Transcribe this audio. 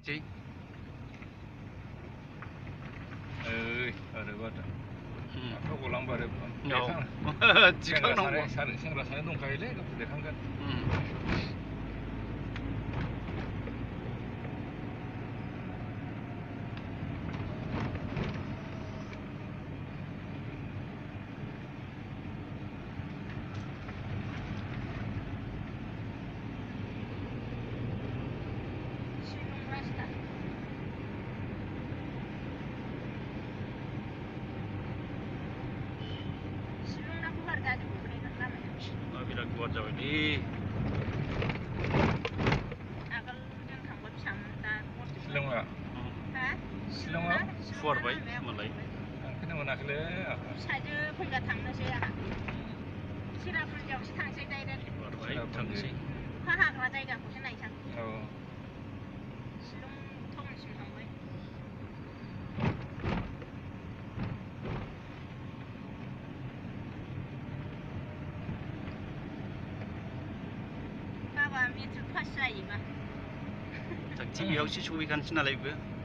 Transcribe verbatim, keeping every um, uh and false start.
Chị Ừ, ở đây vậy. Không có lắm vào đây. No. Chỉ không nông quá. Sáng sáng ra sáng nông cái đấy, có thể khăng cái. Bilang kuat jauh ini. Silong nggak? Silong nggak? Four by Malay. Kita mau nak le. Saja punya tangga saya. Sila pun jauh si tangga saya dari. Four by tangsi. Hah, kerja juga aku senai sang. Oh. Silong thong si tangga. Bapa, mi tu pas saya mah. Tak cium, aku sih cuma ikan cina lagi.